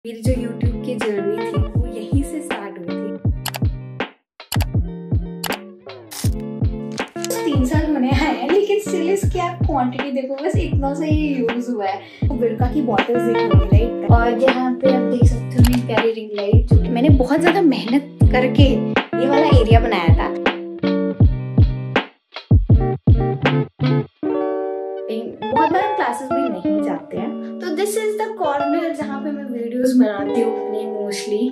मेरी जो YouTube की जर्नी थी वो यहीं से स्टार्ट हुई थी। 3 साल होने आए हैं लेकिन स्टिल इसकी आप क्वांटिटी देखो, बस इतना सा ही यूज हुआ है। बिरका की बॉटल्स देखोगे राइट, और यहाँ पे आप देख सकते हो मेरी प्यारी रिंग लाइट, जो कि मैंने बहुत ज्यादा मेहनत करके ये वाला एरिया बनाया था। बहुत बार क्लासेस भी नहीं जाते हैं, तो दिस इज द कॉर्नर जहाँ पे मैं वीडियोस बनाती हूँ अपनी मोस्टली।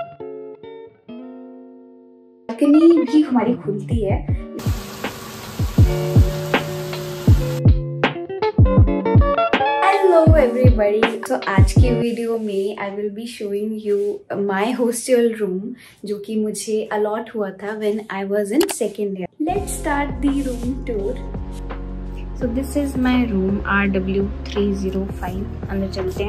बालकनी भी हमारी खुलती है। हेलो एवरीबॉडी, तो आज की वीडियो में I will be showing you my hostel room, जो कि मुझे अलॉट हुआ था when I was in second year. Let's start the room tour. So this is my room RW305। अंदर चलते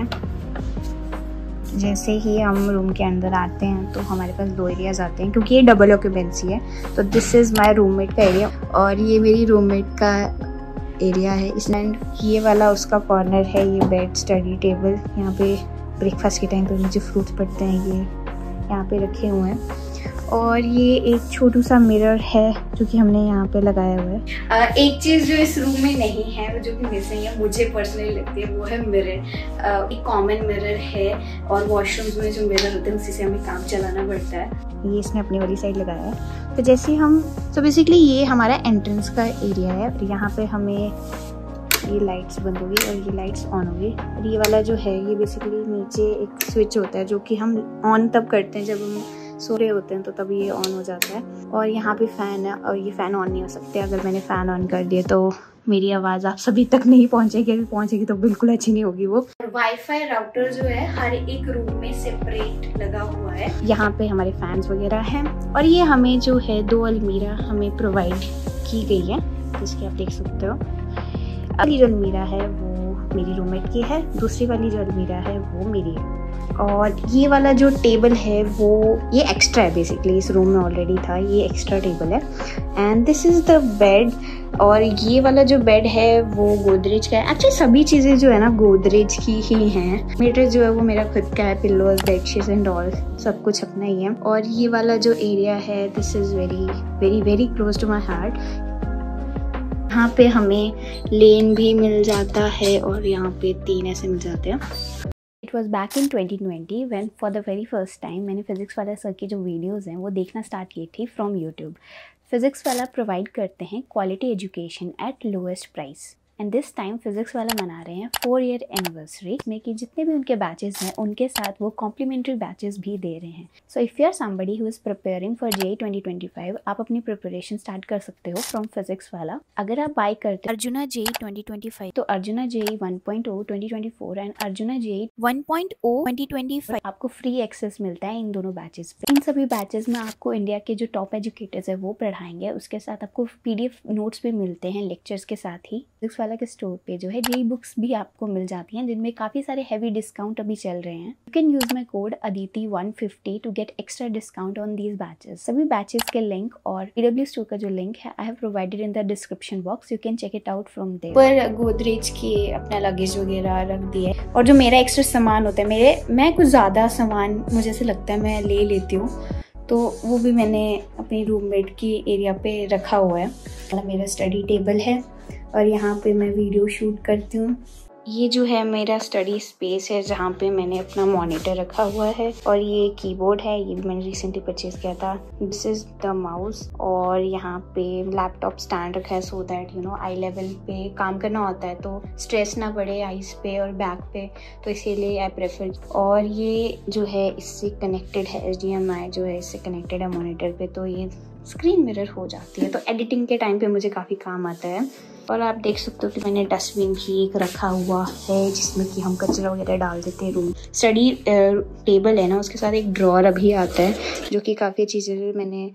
हैं। जैसे ही हम रूम के अंदर आते हैं तो हमारे पास 2 एरियाज आते हैं, क्योंकि ये डबल ऑक्यूपेंसी है। तो दिस इज़ माय रूममेट का एरिया और ये मेरी रूममेट का एरिया है। इसमें ये वाला उसका कॉर्नर है, ये बेड, स्टडी टेबल। यहाँ पे ब्रेकफास्ट के टाइम पे मुझे फ्रूट्स पड़ते हैं, ये यहाँ पे रखे हुए हैं। और ये एक छोटू सा मिरर है जो कि हमने यहाँ पे लगाया हुआ है। एक चीज़ जो इस रूम में नहीं है, जो कि मिसिंग है, मुझे पर्सनली लगती है, वो है मिरर। एक कॉमन मिरर है और वॉशरूम्स में जो मिरर होते हैं उसी से हमें काम चलाना पड़ता है। ये इसने अपनी वाली साइड लगाया है। तो जैसे हम बेसिकली ये हमारा एंट्रेंस का एरिया है। और यहाँ पे हमें ये लाइट्स बंद होगी और ये लाइट्स ऑन होगी। और ये वाला जो है ये बेसिकली नीचे एक स्विच होता है, जो कि हम ऑन तब करते हैं जब हम सो रहे होते हैं, तो तभी ये ऑन हो जाता है। और यहाँ पे फ़ैन है और ये फ़ैन ऑन नहीं हो सकते। अगर मैंने फ़ैन ऑन कर दिया तो मेरी आवाज़ आप सभी तक नहीं पहुँचेगी, अगर पहुँचेगी तो बिल्कुल अच्छी नहीं होगी वो। वाईफाई राउटर जो है हर एक रूम में सेपरेट लगा हुआ है। यहाँ पे हमारे फैंस वगैरह हैं और ये हमें जो है 2 अलमीरा हमें प्रोवाइड की गई है, जिसकी आप देख सकते हो। अगली जो अलमीरा है वो मेरी रूममेट की है, दूसरी वाली जो अलमीरा है वो मेरी है। और ये वाला जो टेबल है वो ये एक्स्ट्रा है, बेसिकली इस रूम में ऑलरेडी था, ये एक्स्ट्रा टेबल है। And this is the bed. और ये वाला जो बेड है वो गोदरेज का है। एक्चुअली सभी चीज़ें जो है ना गोदरेज की ही हैं। मीटर जो है वो मेरा खुद का है, पिल्लोज, बेडशीट्स एंड ऑल सब कुछ अपना ही है। और ये वाला जो एरिया है this is very very very close to my heart. यहाँ पे हमें लेन भी मिल जाता है और यहाँ पे 3 ऐसे मिल जाते हैं। It was back in 2020 when for the very first time मैंने फिजिक्स वाला सर की जो वीडियोज़ हैं वो देखना स्टार्ट की थी from YouTube. Physics Wallah provide करते हैं quality education at lowest price. And this time physics Wallah मना रहे हैं 4 ईयर एनिवर्सरी में, कि जितने भी उनके बैचेस हैं उनके साथ वो कॉम्प्लीमेंट्री बैचेस भी दे रहे हैं। So if you are somebody who is preparing for JEE 2025, आप अपनी प्रिपरेशन स्टार्ट कर सकते हो फ्रॉम फिजिक्स वाला। अगर आप बाय करते अर्जुना JEE 2025, तो Arjuna JEE 1.0 2024 and Arjuna JEE 1.0 2025 आपको फ्री एक्सेस मिलता है इन दोनों बैचेस पे। इन सभी बैचेस में आपको इंडिया के जो टॉप एजुकेटर्स है वो पढ़ाएंगे। उसके साथ आपको PDF नोट्स भी मिलते हैं लेक्चर्स के साथ ही। फिजिक्स वाला के स्टोर पे जो है JEE बुक्स भी आपको मिल जाती हैं, जिनमें काफ़ी सारे हैवी डिस्काउंट अभी चल रहे हैं। You can use my code ADITI150 to get extra discount on these batches. सभी बैचेस के लिंक और EW स्टोर का जो लिंक है I have provided in the description box, you can check it out from there. पर गोदरेज के अपना luggage वगैरह रख दिया है। और जो मेरा एक्स्ट्रा सामान होता है, मैं कुछ ज़्यादा सामान मुझे ऐसे लगता है मैं ले लेती हूँ, तो वो भी मैंने अपनी रूममेट की एरिया पे रखा हुआ है। मेरा स्टडी टेबल है और यहाँ पे मैं वीडियो शूट करती हूँ। ये जो है मेरा स्टडी स्पेस है, जहाँ पे मैंने अपना मॉनिटर रखा हुआ है। और ये कीबोर्ड है, ये भी मैंने रिसेंटली परचेज किया था। This is the mouse. और यहाँ पे लैपटॉप स्टैंड रखा है, so that you know eye level पे काम करना होता है तो स्ट्रेस ना पड़े आईज पे और बैक पे, तो इसीलिए आई प्रेफर। और ये जो है इससे कनेक्टेड है, HDMI जो है इससे कनेक्टेड है मॉनिटर पे, तो ये स्क्रीन मिरर हो जाती है, तो एडिटिंग के टाइम पे मुझे काफ़ी काम आता है। और आप देख सकते हो कि मैंने डस्टबिन भी एक रखा हुआ है, जिसमें कि हम कचरा वगैरह डाल देते हैं। रूम स्टडी टेबल है ना, उसके साथ एक ड्रॉअर अभी आता है, जो कि काफ़ी चीज़ें मैंने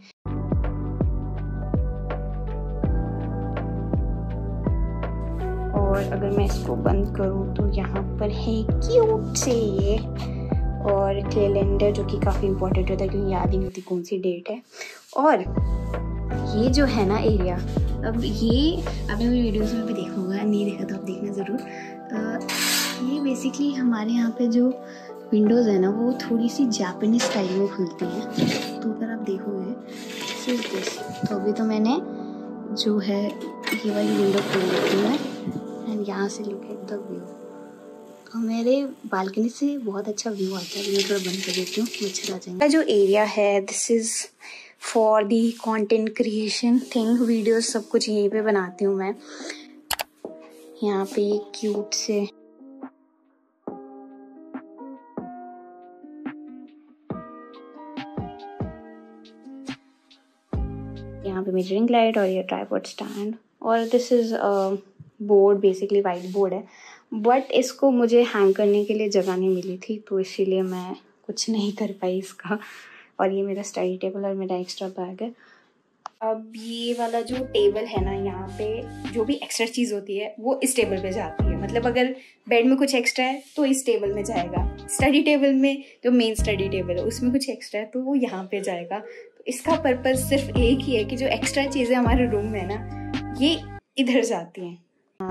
और अगर मैं इसको बंद करूँ तो यहाँ पर है क्यूट से ये और कैलेंडर, जो कि काफ़ी इंपॉर्टेंट होता है क्योंकि याद ही नहीं होती कौन सी डेट है। और ये जो है ना एरिया, अब ये आपने मेरी वीडियोस में भी देखा होगा, नहीं देखा तो आप देखना ज़रूर। ये बेसिकली हमारे यहाँ पे जो विंडोज़ है ना वो थोड़ी सी जापानीज स्टाइल में खुलती हैं, तो अगर आप देखोगे दिस। तो अभी तो मैंने जो है ये वाली विंडो खोल ली है एंड यहाँ से लुक एट द व्यू। तो मेरे बालकनी से बहुत अच्छा व्यू आता है। मैं थोड़ा बंद कर देती हूँ, मच्छर आ जाएंगे। जो एरिया है this is for the content creation thing, videos सब कुछ यहीं पे बनाती हूँ मैं। यहाँ पे क्यूट से यहाँ पे मेरी रिंग लाइट और ये ट्राइपॉड स्टैंड, और this is board, basically white board है, बट इसको मुझे हैंग करने के लिए जगह नहीं मिली थी, तो इसीलिए मैं कुछ नहीं कर पाई इसका। और ये मेरा स्टडी टेबल और मेरा एक्स्ट्रा बैग है। अब ये वाला जो टेबल है ना, यहाँ पे जो भी एक्स्ट्रा चीज़ होती है वो इस टेबल पे जाती है। मतलब अगर बेड में कुछ एक्स्ट्रा है तो इस टेबल में जाएगा, स्टडी टेबल में जो मेन स्टडी टेबल है उसमें कुछ एक्स्ट्रा है तो वो यहाँ पे जाएगा। तो इसका पर्पज़ सिर्फ एक ही है कि जो एक्स्ट्रा चीज़ें हमारे रूम में ना ये इधर जाती हैं।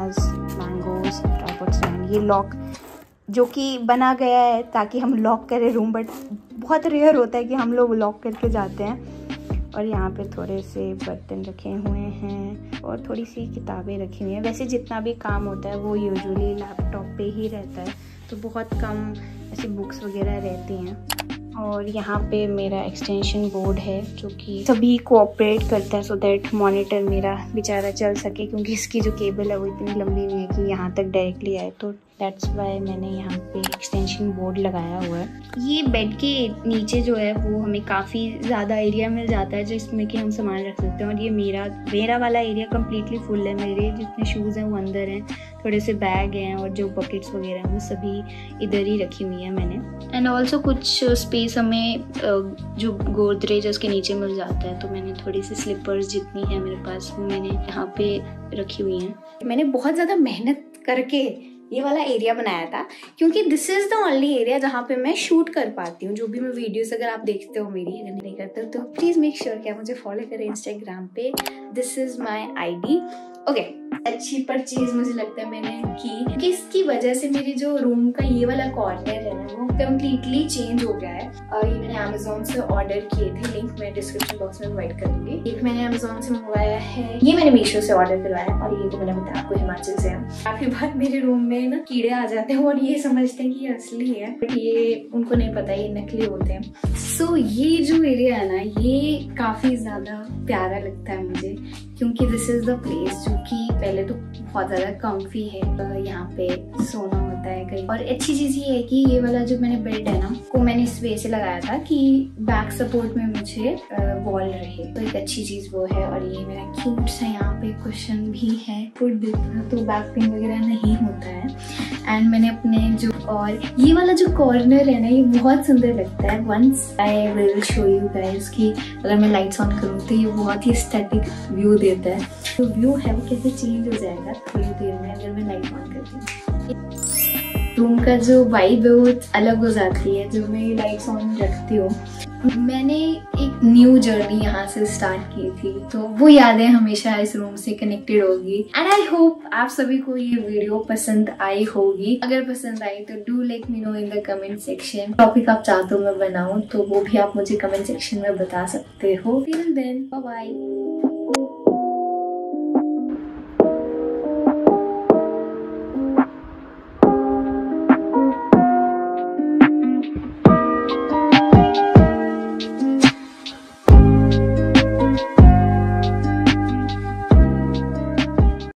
मैंगोज, ट्राइपॉड स्टैंड, ये लॉक जो कि बना गया है ताकि हम लॉक करें रूम, बट बहुत रेयर होता है कि हम लोग लॉक करके जाते हैं। और यहाँ पे थोड़े से बर्तन रखे हुए हैं और थोड़ी सी किताबें रखी हुई हैं। वैसे जितना भी काम होता है वो यूजुअली लैपटॉप पे ही रहता है, तो बहुत कम ऐसी बुक्स वगैरह रहती हैं। और यहाँ पे मेरा एक्सटेंशन बोर्ड है जो कि सभी कोऑपरेट करता है सो दैट मॉनिटर मेरा बेचारा चल सके, क्योंकि इसकी जो केबल है वो इतनी लंबी नहीं है कि यहाँ तक डायरेक्टली आए, तो दैट्स वाई मैंने यहाँ पे एक्सटेंशन बोर्ड लगाया हुआ है। ये बेड के नीचे जो है वो हमें काफ़ी ज़्यादा एरिया मिल जाता है जिसमें कि हम सामान रख सकते हैं। और ये मेरा वाला एरिया कम्प्लीटली फुल है। मेरे जितने शूज़ हैं वो अंदर हैं, थोड़े से बैग हैं और जो बकेट्स वगैरह हैं वो सभी इधर ही रखी हुई है मैंने। एंड ऑल्सो कुछ स्पेस हमें जो गोदरेज है उसके नीचे मिल जाता है, तो मैंने थोड़ी सी स्लीपर्स जितनी है मेरे पास वो मैंने यहाँ पे रखी हुई हैं। मैंने बहुत ज़्यादा मेहनत करके ये वाला एरिया बनाया था क्योंकि this is the only area जहाँ पे मैं शूट कर पाती हूँ जो भी मैं वीडियोस। अगर आप देखते हो मेरी, अगर नहीं करते हो तो प्लीज़ मेक श्योर कि आप मुझे फॉलो करें इंस्टाग्राम पे। This is my ID। Okay, अच्छी परचेज मुझे लगता है मैंने की क्योंकि इसकी वजह से मेरे जो रूम का ये वाला कॉर्नर है ना वो कम्प्लीटली चेंज हो गया है। और ये मैंने अमेजोन से ऑर्डर किए थे, लिंक मैं डिस्क्रिप्शन बॉक्स में प्रोवाइड कर दूंगी। एक मैंने अमेजोन से मंगवाया है, ये मैंने मीशो से ऑर्डर करवाया, और ये तो मैंने बताया आपको हिमाचल से है। काफी बार मेरे रूम में ना कीड़े आ जाते हैं और ये समझते हैं कि ये असली है, बट ये उनको नहीं पता ये नकली होते हैं। सो ये जो एरिया है ना ये काफी ज्यादा प्यारा लगता है मुझे क्योंकि दिस इज द प्लेस जो कि पहले तो बहुत ज्यादा कम्फी है, यहाँ पे सोना होता है कहीं। और अच्छी चीज ये है कि ये वाला जो मैंने बेड है ना को मैंने इस वे से लगाया था कि बैक सपोर्ट में मुझे वॉल रहे, तो एक अच्छी चीज वो है। और ये मेरा क्यूट सा यहाँ पे कुशन भी है, फुट देता तो बैक पेन वगैरह नहीं होता है। एंड मैंने अपने जो और ये वाला जो कॉर्नर है ना ये बहुत सुंदर लगता है। Once I will show you guys कि अगर मैं लाइट्स ऑन करूँ तो ये बहुत ही एस्थेटिक व्यू देता है। तो व्यू है वो कैसे चेंज हो जाएगा थोड़ी देर में अगर मैं लाइट ऑन करती हूँ। रूम का जो वाइब है वो अलग हो जाती है जब मैं ये लाइट्स ऑन रखती हूँ। मैंने एक न्यू जर्नी यहाँ से स्टार्ट की थी, तो वो यादें हमेशा इस रूम से कनेक्टेड होगी। एंड आई होप आप सभी को ये वीडियो पसंद आई होगी। अगर पसंद आई तो do let me know in the comment section. Topic आप चाहते हो मैं बनाऊं तो वो भी आप मुझे कमेंट सेक्शन में बता सकते हो। Till then bye bye.